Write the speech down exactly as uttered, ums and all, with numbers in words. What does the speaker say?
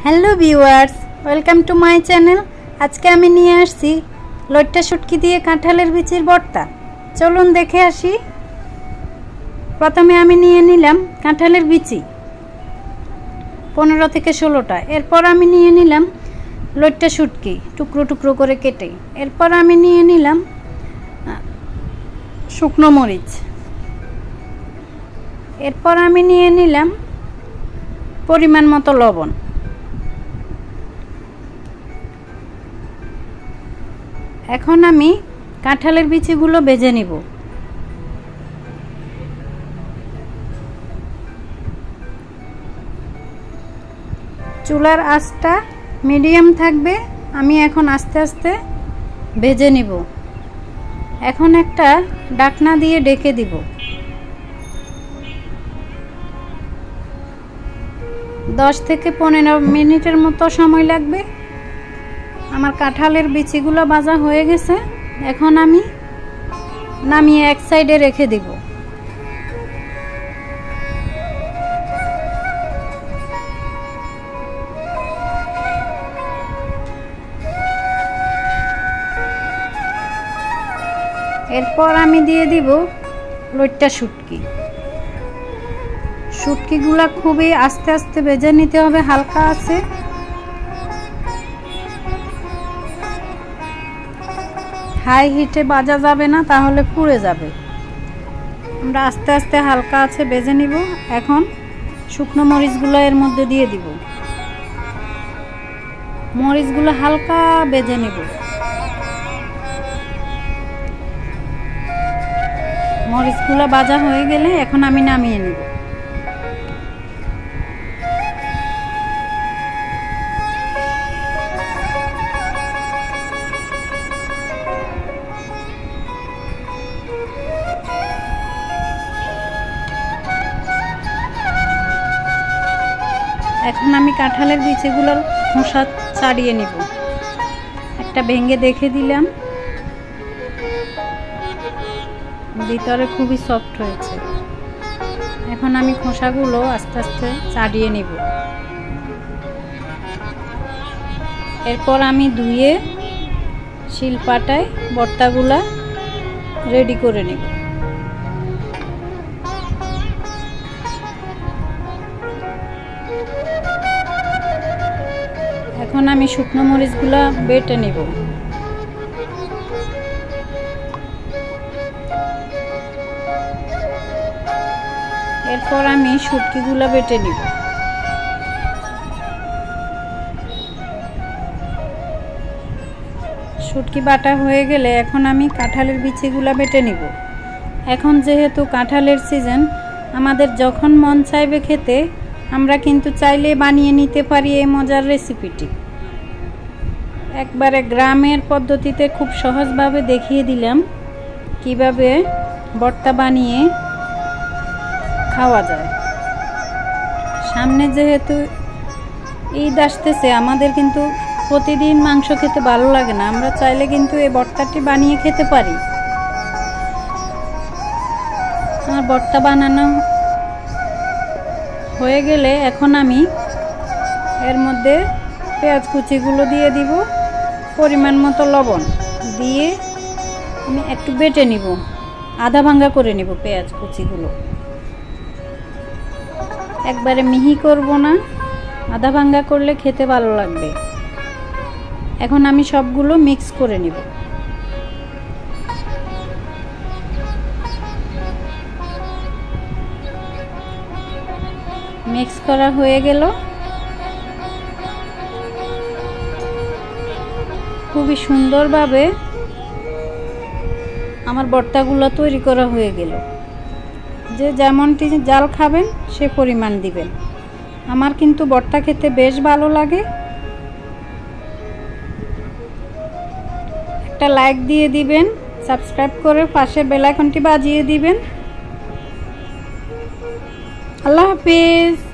Hello viewers, welcome to my channel. আজকে আমি নিয়ে আসছি লইট্টা শুটকি দিয়ে কাঁঠালের বিচির ভর্তা। চলুন দেখে আসি। প্রথমে আমি নিয়ে নিলাম কাঁঠালের বিচি পনেরো থেকে ষোলোটা। এরপর আমি নিয়ে নিলাম লইট্টা শুটকি টুকরো টুকরো করে কেটে। এরপর আমি নিয়ে নিলাম শুকনো মরিচ। এরপর আমি নিয়ে নিলাম পরিমাণ মতো লবণ। এখন আমি কাঁঠালের বিচিগুলো ভেজে নিব। চুলার আঁচটা মিডিয়াম থাকবে। আমি এখন আস্তে আস্তে ভেজে নিব। এখন একটা ঢাকনা দিয়ে ঢেকে দিব। দশ থেকে পনেরো মিনিটের মতো সময় লাগবে। আমার কাঁঠালের বিচিগুলো ভাজা হয়ে গেছে। এখন আমি নামিয়ে এক সাইডে রেখে দিব। এরপর আমি দিয়ে দিব লইট্টা শুটকি। শুটকিগুলো খুবই আস্তে আস্তে ভেজে নিতে হবে, হালকা আছে। হাই হিটে ভাজা যাবে না, তাহলে পুড়ে যাবে। আমরা আস্তে আস্তে হালকা আছে ভেজে নিব। এখন শুকনো মরিচগুলো এর মধ্যে দিয়ে দিব। মরিচগুলো হালকা ভেজে নিব। মরিচগুলো ভাজা হয়ে গেলে এখন আমি নামিয়ে নিব। এখন আমি কাঁঠালের বিচিগুলোর খোসা ছাড়িয়ে নিব। একটা ভেঙে দেখে দিলাম, ভিতরে খুবই সফট হয়েছে। এখন আমি খোসাগুলো আস্তে আস্তে ছাড়িয়ে নিব। এরপর আমি ধুয়ে শিলপাটায় ভর্তাগুলা রেডি করে নিব। এখন আমি শুকনো মরিচগুলা বেটে নিব। এরপর আমি শুটকিগুলা বেটে নিব। শুটকি বাটা হয়ে গেলে এখন আমি কাঁঠালের বিচিগুলা বেটে নিব। এখন যেহেতু কাঁঠালের সিজন, আমাদের যখন মন চাইবে খেতে, আমরা কিন্তু চাইলে বানিয়ে নিতে পারি এই মজার রেসিপিটি। একবারে গ্রামের পদ্ধতিতে খুব সহজভাবে দেখিয়ে দিলাম কিভাবে ভর্তা বানিয়ে খাওয়া যায়। সামনে যেহেতু ঈদ আসতেছে, আমাদের কিন্তু প্রতিদিন মাংস খেতে ভালো লাগে না। আমরা চাইলে কিন্তু এই ভর্তাটি বানিয়ে খেতে পারি। আমার ভর্তা বানানো হয়ে গেলে এখন আমি এর মধ্যে পেঁয়াজ কুচিগুলো দিয়ে দিব। পরিমাণ মতো লবণ দিয়ে আমি একটু বেটে নিব, আধা ভাঙ্গা করে নিব পেঁয়াজ কুচিগুলো। একবারে মিহি করব না, আধা ভাঙ্গা করলে খেতে ভালো লাগবে। এখন আমি সবগুলো মিক্স করে নিব। মিক্স করা হয়ে গেল। খুবই সুন্দরভাবে আমার ভর্তাগুলো তৈরি করা হয়ে গেল। যে যেমনটি জাল খাবেন সে পরিমাণ দিবেন। আমার কিন্তু ভর্তা খেতে বেশ ভালো লাগে। একটা লাইক দিয়ে দিবেন, সাবস্ক্রাইব করে পাশে বেল আইকনটি বাজিয়ে দিবেন। আল্লাহ হাফেজ।